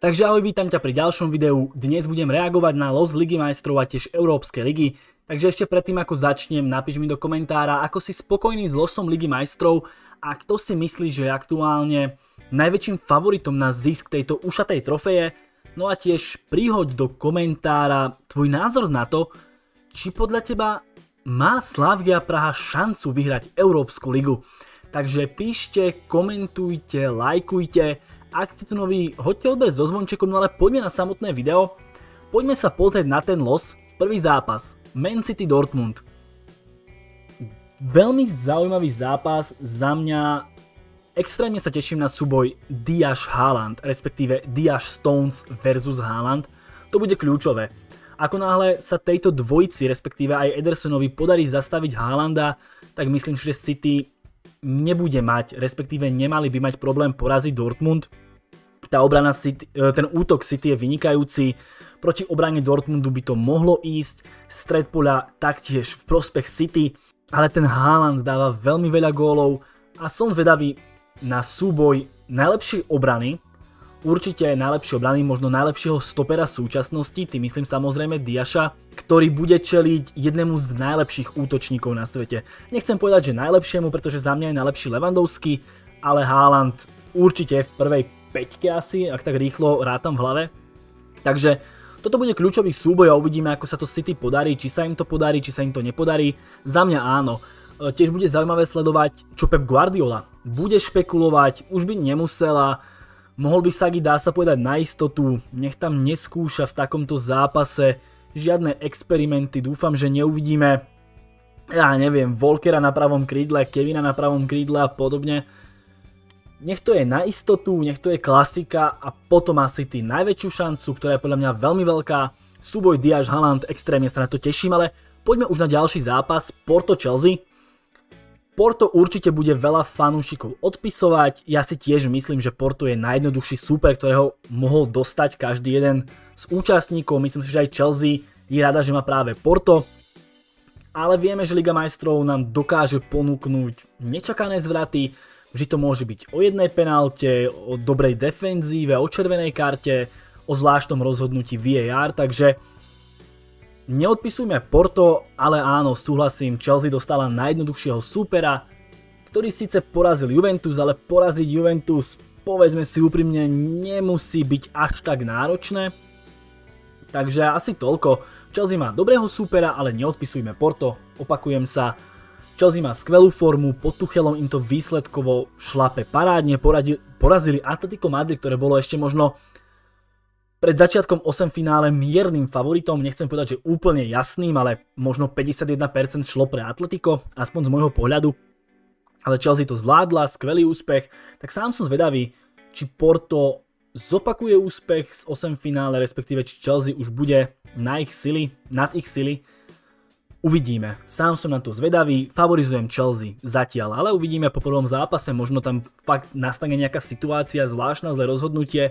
Takže ahoj, vítam ťa pri ďalšom videu. Dnes budem reagovať na los Ligy majstrov a tiež Európskej ligy. Takže ešte predtým ako začnem, napíš mi do komentára, ako si spokojný s losom Ligy majstrov a kto si myslí, že je aktuálne najväčším favoritom na zisk tejto ušatej trofeje. No a tiež prihoď do komentára tvoj názor na to, či podľa teba má Slavia Praha šancu vyhrať Európsku ligu. Takže píšte, komentujte, lajkujte. Ak ste tu noví, hoďte odber so zvončekom, no ale poďme na samotné video. Poďme sa pozrieť na ten los. Prvý zápas, Man City Dortmund. Veľmi zaujímavý zápas za mňa. Extrémne sa teším na súboj Diaz-Haaland, respektíve Diaz-Stones versus Haaland. To bude kľúčové. Ako náhle sa tejto dvojici, respektíve aj Edersonovi podarí zastaviť Haalanda, tak myslím, že City nebude mať, respektíve nemali by mať problém poraziť Dortmund. Tá obrana City, ten útok City je vynikajúci, proti obrane Dortmundu by to mohlo ísť, stred poľa taktiež v prospech City, ale ten Haaland dáva veľmi veľa gólov a som zvedavý na súboj najlepšej obrany, určite najlepšej obrany, možno najlepšieho stopera súčasnosti, tým myslím samozrejme Diaša, ktorý bude čeliť jednému z najlepších útočníkov na svete. Nechcem povedať, že najlepšiemu, pretože za mňa je najlepší Lewandowski, ale Haaland určite v prvej peťke asi, ak tak rýchlo rátam v hlave. Takže toto bude kľúčový súboj a uvidíme, ako sa to City podarí, či sa im to podarí, či sa im to nepodarí. Za mňa áno. Tiež bude zaujímavé sledovať, čo Pep Guardiola bude špekulovať, už by nemusela. Mohol by Sagi, dá sa povedať, na istotu, nech tam neskúša v takomto zápase žiadne experimenty, dúfam, že neuvidíme, ja neviem, Volkera na pravom krídle, Kevina na pravom krídle a podobne. Nech to je na istotu, nech to je klasika a potom má City najväčšiu šancu, ktorá je podľa mňa veľmi veľká. Súboj Diaz-Haaland, extrémne sa na to teším, ale poďme už na ďalší zápas, Porto-Chelsea. Porto určite bude veľa fanúšikov odpisovať, ja si tiež myslím, že Porto je najjednoduchší súper, ktorého mohol dostať každý jeden z účastníkov, myslím si, že aj Chelsea je rada, že má práve Porto, ale vieme, že Liga majstrov nám dokáže ponúknuť nečakané zvraty, že to môže byť o jednej penálte, o dobrej defenzíve, o červenej karte, o zvláštnom rozhodnutí VAR, takže neodpisujme Porto, ale áno, súhlasím, Chelsea dostala najjednoduchšieho súpera, ktorý síce porazil Juventus, ale poraziť Juventus, povedzme si úprimne, nemusí byť až tak náročné. Takže asi toľko. Chelsea má dobrého súpera, ale neodpisujme Porto, opakujem sa. Chelsea má skvelú formu, pod Tuchelom im to výsledkovo šlape parádne, porazili Atletico Madrid, ktoré bolo ešte možno pred začiatkom 8 finále miernym favoritom, nechcem povedať, že úplne jasným, ale možno 51% šlo pre Atletico, aspoň z môjho pohľadu. Ale Chelsea to zvládla, skvelý úspech, tak sám som zvedavý, či Porto zopakuje úspech z 8 finále, respektíve či Chelsea už bude na ich sily, nad ich sily. Uvidíme, sám som na to zvedavý, favorizujem Chelsea zatiaľ, ale uvidíme po prvom zápase, možno tam fakt nastane nejaká situácia, zvláštne zlé rozhodnutie.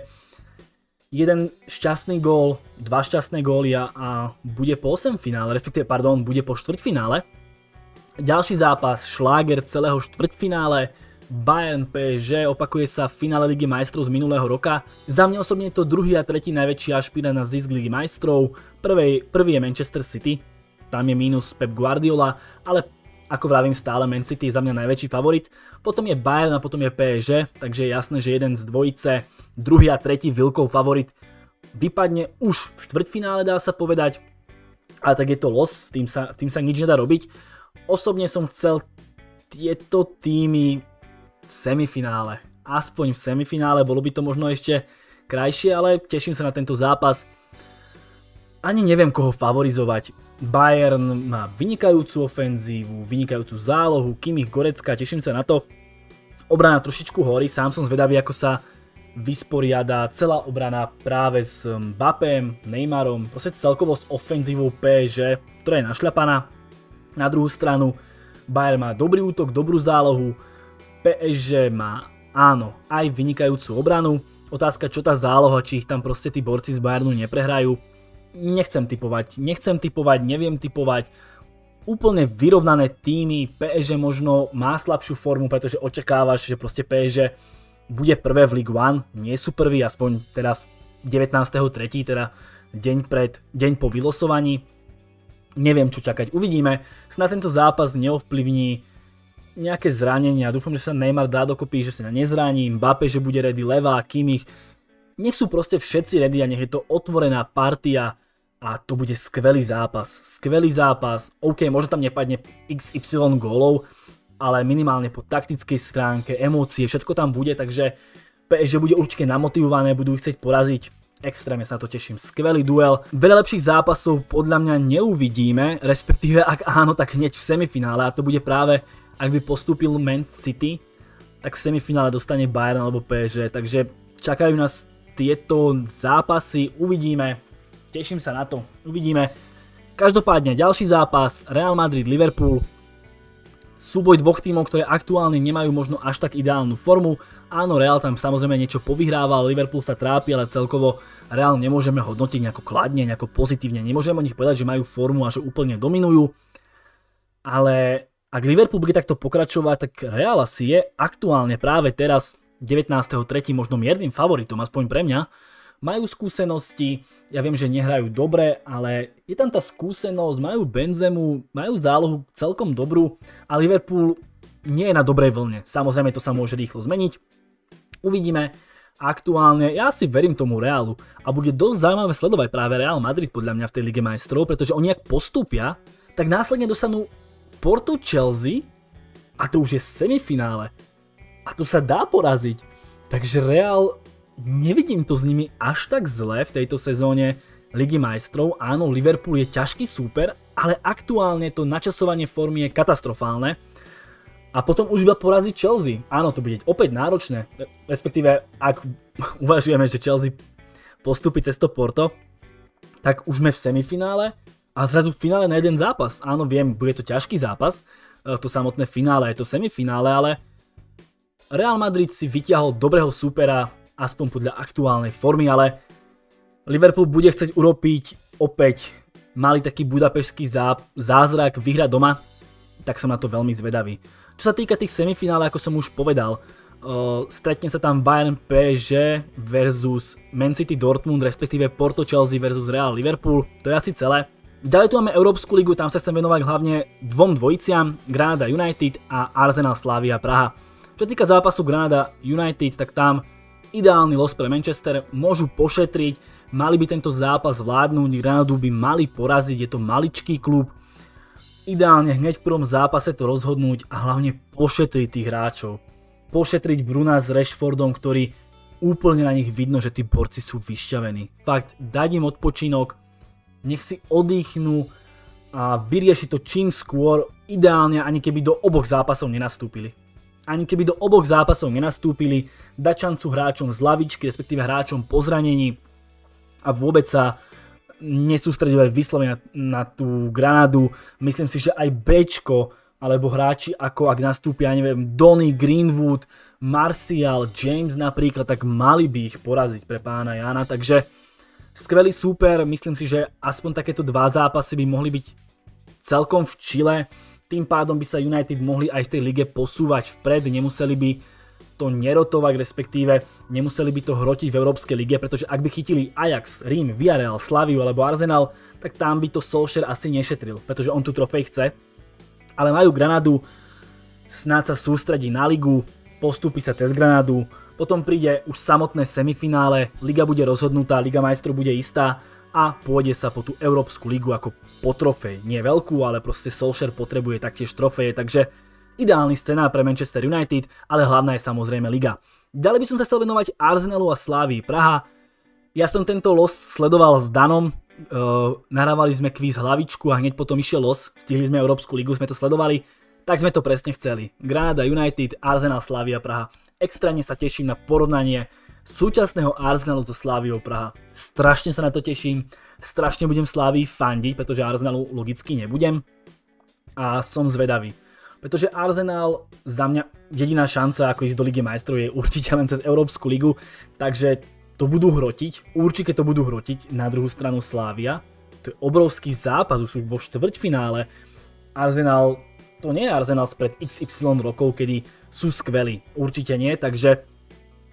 Jeden šťastný gól, dva šťastné góly a bude po 8 finále, respektíve, pardon, bude po štvrťfinále. Ďalší zápas, šláger celého štvrťfinále, Bayern PSG, opakuje sa v finále Ligy majstrov z minulého roka. Za mňa osobne je to druhý a tretí najväčší ašpirant na zisk Ligy majstrov, prvý je Manchester City, tam je mínus Pep Guardiola, ale ako vravím stále, Man City je za mňa najväčší favorit, potom je Bayern a potom je PSG, takže je jasné, že jeden z dvojice, druhý a tretí Vilkov favorit vypadne už v štvrťfinále, dá sa povedať, ale tak je to los, tým sa nič nedá robiť. Osobne som chcel tieto týmy v semifinále, aspoň v semifinále, bolo by to možno ešte krajšie, ale teším sa na tento zápas. Ani neviem, koho favorizovať. Bayern má vynikajúcu ofenzívu, vynikajúcu zálohu, Kimmich, Goretzka, teším sa na to. Obrana trošičku horí, sám som zvedavý, ako sa vysporiada celá obrana práve s Mbappém, Neymarom, proste celkovo s ofenzívou PSG, ktorá je našľapaná. Na druhú stranu Bayern má dobrý útok, dobrú zálohu, PSG má, áno, aj vynikajúcu obranu. Otázka, čo tá záloha, či ich tam proste tí borci z Bayernu neprehrajú. Nechcem tipovať, neviem tipovať. Úplne vyrovnané týmy, PSG možno má slabšiu formu, pretože očakávaš, že proste PSG bude prvé v Ligue 1, nie sú prví, aspoň teda v 19.3., teda deň po vylosovaní. Neviem, čo čakať, uvidíme. Snad tento zápas neovplyvní nejaké zranenia. Dúfam, že sa Neymar dá dokopy, že sa nezraní, Mbappé, že bude ready, Leva, Kimmich. Nech sú proste všetci ready a nech je to otvorená partia a to bude skvelý zápas. Skvelý zápas. OK, možno tam nepadne XY gólov, ale minimálne po taktickej stránke, emócie, všetko tam bude, takže PSG bude určite namotivované, budú ich chcieť poraziť. Extrémne sa na to teším. Skvelý duel. Veľa lepších zápasov podľa mňa neuvidíme, respektíve ak áno, tak hneď v semifinále a to bude práve, ak by postúpil Man City, tak v semifinále dostane Bayern alebo PSG, takže čakajú nás tieto zápasy, uvidíme. Teším sa na to, uvidíme. Každopádne ďalší zápas, Real Madrid-Liverpool. Súboj dvoch tímov, ktoré aktuálne nemajú možno až tak ideálnu formu. Áno, Real tam samozrejme niečo povyhrával, Liverpool sa trápi, ale celkovo Real nemôžeme hodnotiť nejako kladne, nejako pozitívne. Nemôžeme o nich povedať, že majú formu a že úplne dominujú. Ale ak Liverpool bude takto pokračovať, tak Real asi je aktuálne práve teraz 19.3. možno miernym favoritom, aspoň pre mňa. Majú skúsenosti, ja viem, že nehrajú dobre, ale je tam tá skúsenosť, majú Benzemu, majú zálohu celkom dobrú a Liverpool nie je na dobrej vlne. Samozrejme to sa môže rýchlo zmeniť. Uvidíme. Aktuálne ja si verím tomu Realu a bude dosť zaujímavé sledovať práve Real Madrid podľa mňa v tej Lige majstrov, pretože oni ak postúpia, tak následne dostanú Porto Chelsea a to už je semifinále. A to sa dá poraziť. Takže Real, nevidím to s nimi až tak zle v tejto sezóne Ligy majstrov. Áno, Liverpool je ťažký súper, ale aktuálne to načasovanie formy je katastrofálne. A potom už iba poraziť Chelsea. Áno, to bude opäť náročné. Respektíve, ak uvažujeme, že Chelsea postúpi cez to Porto, tak už sme v semifinále a zrazu v finále na jeden zápas. Áno, viem, bude to ťažký zápas, to samotné finále, je to semifinále, ale Real Madrid si vyťahol dobrého súpera, aspoň podľa aktuálnej formy, ale Liverpool bude chcieť urobiť opäť malý taký budapešský zázrak, vyhrať doma, tak som na to veľmi zvedavý. Čo sa týka tých semifinále, ako som už povedal, stretne sa tam Bayern PSG versus Man City Dortmund, respektíve Porto Chelsea versus Real Liverpool, to je asi celé. Ďalej tu máme Európsku ligu, tam sa chcem venovať hlavne dvom dvojiciam, Granada United a Arsenal Slavia Praha. Čo týka zápasu Granada United, tak tam ideálny los pre Manchester, môžu pošetriť, mali by tento zápas zvládnuť, Granadu by mali poraziť, je to maličký klub. Ideálne hneď v prvom zápase to rozhodnúť a hlavne pošetriť tých hráčov. Pošetriť Bruna s Rashfordom, ktorý úplne na nich vidno, že tí borci sú vyšťavení. Fakt, dať im odpočinok, nech si oddychnú a vyrieši to čím skôr, ideálne ani keby do oboch zápasov nenastúpili. Ani keby do oboch zápasov nenastúpili, dať šancu hráčom z lavičky, respektíve hráčom po zranení a vôbec sa nesústredovať vyslovene na tú Granadu. Myslím si, že aj Bčko, alebo hráči ako ak nastúpia, neviem, Donny, Greenwood, Martial, James napríklad, tak mali by ich poraziť pre pána Jana. Takže skvelý súper, myslím si, že aspoň takéto dva zápasy by mohli byť celkom v čile. Tým pádom by sa United mohli aj v tej lige posúvať vpred, nemuseli by to nerotovať, respektíve nemuseli by to hrotiť v Európskej lige, pretože ak by chytili Ajax, Rím, Villarreal, Slaviu alebo Arsenal, tak tam by to Solskjaer asi nešetril, pretože on tú trofej chce. Ale majú Granadu, snáď sa sústredí na ligu, postúpi sa cez Granadu, potom príde už samotné semifinále, liga bude rozhodnutá, Liga majstrov bude istá a pôjde sa po tú Európsku ligu ako po trofej. Nie veľkú, ale proste Solskjaer potrebuje taktiež trofeje, takže ideálny scenár pre Manchester United, ale hlavná je samozrejme liga. Ďalej by som sa chcel venovať Arsenalu a Slavii Praha. Ja som tento los sledoval s Danom, nahrávali sme kvíz hlavičku a hneď potom išiel los, stihli sme Európsku ligu, sme to sledovali, tak sme to presne chceli. Granada United, Arsenal Slavia Praha. Extrémne sa teším na porovnanie súčasného Arsenalu so Slaviou Praha. Strašne sa na to teším, strašne budem Slavii fandiť, pretože Arsenalu logicky nebudem a som zvedavý. Pretože Arsenal za mňa jediná šanca ako ísť do Ligy majstrov je určite len cez Európsku ligu, takže to budú hrotiť, určite to budú hrotiť, na druhú stranu Slavia. To je obrovský zápas, už sú vo štvrťfinále. Arsenal, to nie je Arsenal spred XY rokov, kedy sú skvelí, určite nie, takže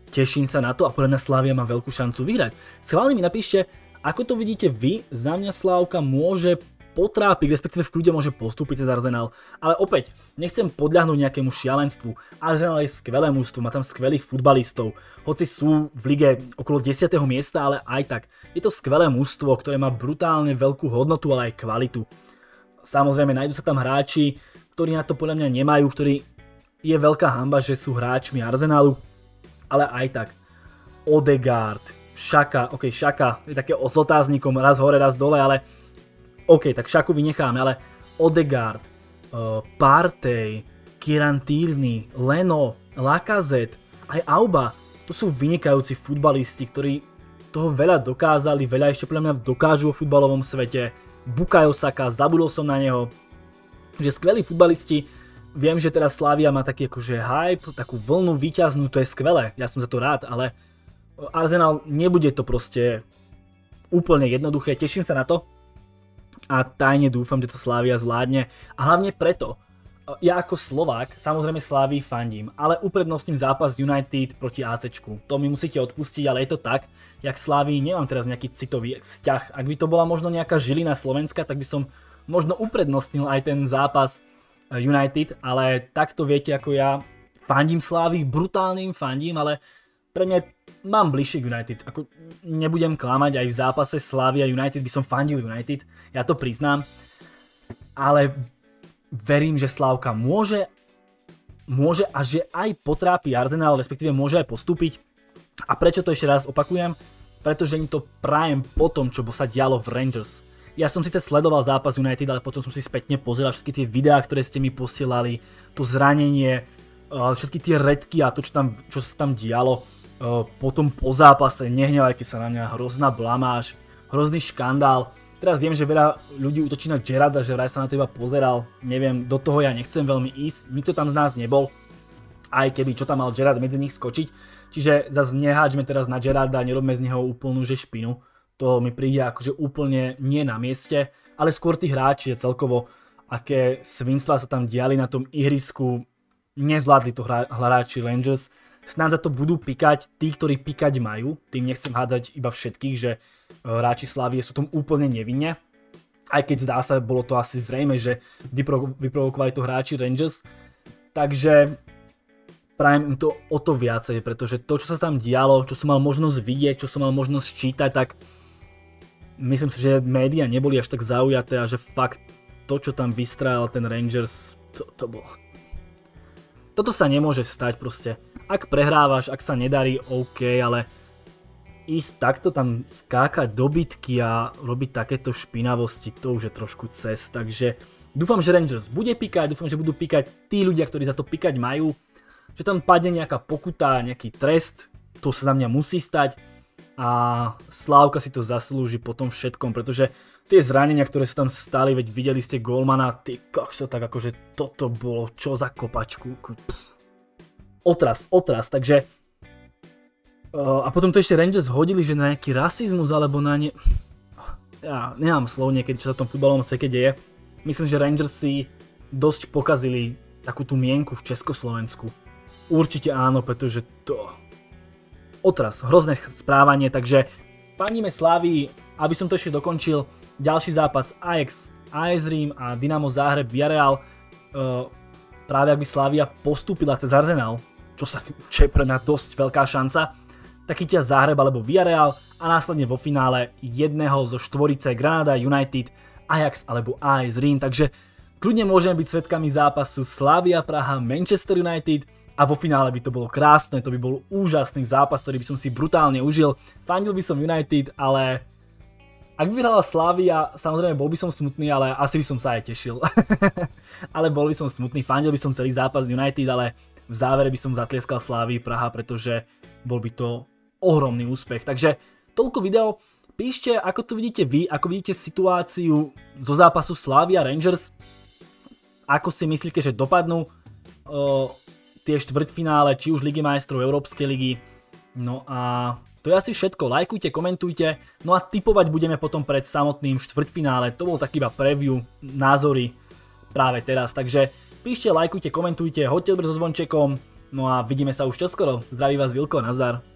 teším sa na to a podľa mňa Slavia má veľkú šancu vyhrať. Schválne mi napíšte, ako to vidíte vy, za mňa Slávka môže potrápiť, respektíve v kľude môže postúpiť cez Arsenal, ale opäť, nechcem podľahnúť nejakému šialenstvu. Arsenal je skvelé mužstvo, má tam skvelých futbalistov, hoci sú v lige okolo 10. miesta, ale aj tak. Je to skvelé mužstvo, ktoré má brutálne veľkú hodnotu, ale aj kvalitu. Samozrejme, nájdú sa tam hráči, ktorí na to podľa mňa nemajú, ktorí je veľká hanba, že sú hráčmi Arsenalu, ale aj tak. Odegaard, Xhaka, Xhaka je také s otáznikom, raz hore, raz dole, ale tak Xhaku vynecháme, ale Odegaard, Partey, Kieran Tierney, Leno, Lacazette, aj Auba, to sú vynikajúci futbalisti, ktorí toho veľa dokázali, veľa ešte podľa mňa dokážu vo futbalovom svete. Bukayo Saka, zabudol som na neho, že skvelí futbalisti. Viem, že teraz Slavia má taký akože hype, takú vlnu víťaznú, to je skvelé, ja som za to rád, ale Arsenal nebude to proste úplne jednoduché, teším sa na to. A tajne dúfam, že to Slavia zvládne. A hlavne preto, ja ako Slovák samozrejme Slavii fandím, ale uprednostním zápas United proti ACčku. To mi musíte odpustiť, ale je to tak. Jak Slavii nemám teraz nejaký citový vzťah. Ak by to bola možno nejaká Žilina Slovenska, tak by som možno uprednostnil aj ten zápas United, ale takto viete ako ja fandím Slavii, brutálne im fandím, ale pre mňa mám bližšie k United, ako nebudem klamať, aj v zápase Slavia United by som fandil United, ja to priznám, ale verím, že Slavka môže a že aj potrápi Arsenal, respektíve môže aj postúpiť. A prečo to ešte raz opakujem? Pretože im to prajem po tom, čo sa dialo v Rangers. Ja som síce sledoval zápas United, ale potom som si spätne pozeral všetky tie videá, ktoré ste mi posielali, to zranenie, všetky tie redky a to, čo sa tam dialo. Potom po zápase, nehnevajte sa na mňa, hrozná blamáž, hrozný škandál. Teraz viem, že veľa ľudí útočí na Gerrarda, že vraj sa na to iba pozeral, neviem, do toho ja nechcem veľmi ísť, nikto tam z nás nebol, aj keby čo tam mal Gerrard medzi nich skočiť, čiže zase neháčme teraz na Gerrarda, nerobme z neho úplnú že špinu, to mi príde akože úplne nie na mieste, ale skôr tí hráči celkovo, aké svinstvá sa tam diali na tom ihrisku, nezvládli to hráči Rangers. Snáď za to budú pikať tí, ktorí pikať majú. Tým nechcem hádzať iba všetkých, že hráči Slavie sú tom úplne nevinne. Aj keď zdá sa, bolo to asi zrejme, že vyprovokovali to hráči Rangers. Takže prajem im to o to viacej, pretože to, čo sa tam dialo, čo som mal možnosť vidieť, čo som mal možnosť čítať, tak myslím si, že médiá neboli až tak zaujaté a že fakt to, čo tam vystrajal ten Rangers, to bolo... Toto sa nemôže stať proste. Ak prehrávaš, ak sa nedarí, OK, ale ísť takto tam skákať do bitky a robiť takéto špinavosti, to už je trošku cez. Takže dúfam, že Rangers bude pikať, dúfam, že budú pikať tí ľudia, ktorí za to pikať majú, že tam padne nejaká pokuta, nejaký trest, to sa za mňa musí stať a Slávka si to zaslúži po tom všetkom, pretože tie zranenia, ktoré sa tam stali, veď videli ste golmana, ty kokso, tak akože toto bolo čo za kopačku. Otras, takže a potom to ešte Rangers hodili, že na nejaký rasizmus alebo na ne... Ja nemám slov niekedy, čo sa v tom futbalovom svete deje. Myslím, že Rangers si dosť pokazili takú tú mienku v Československu. Určite áno, pretože to... Otras, hrozné správanie, takže fandíme Slavii, aby som to ešte dokončil, ďalší zápas Ajax, AS Rím a Dynamo Záhreb Villarreal. Práve ak by Slavia postúpila cez Arsenal, čo je pre mňa dosť veľká šanca, tak chytia Záhreb alebo Villarreal a následne vo finále jedného zo štvorice Granada United, Ajax alebo AS Rím, takže kľudne môžeme byť svedkami zápasu Slavia Praha Manchester United a vo finále by to bolo krásne, to by bol úžasný zápas, ktorý by som si brutálne užil. Fandil by som United, ale ak by vyhrala Slavia, samozrejme bol by som smutný, ale asi by som sa aj tešil. Ale bol by som smutný, fandil by som celý zápas United, ale v závere by som zatlieskal Slavii Praha, pretože bol by to ohromný úspech. Takže toľko video. Píšte, ako to vidíte vy, ako vidíte situáciu zo zápasu Slavia Rangers. Ako si myslíte, že dopadnú tie štvrťfinále, či už Ligy majstrov, Európskej ligy. No a to je asi všetko. Lajkujte, komentujte. No a tipovať budeme potom pred samotným štvrťfinále. To bol taký iba preview, názory práve teraz. Takže píšte, lajkujte, komentujte, hoďte odber so zvončekom. No a vidíme sa už čoskoro. Zdraví vás Vilko, nazdar.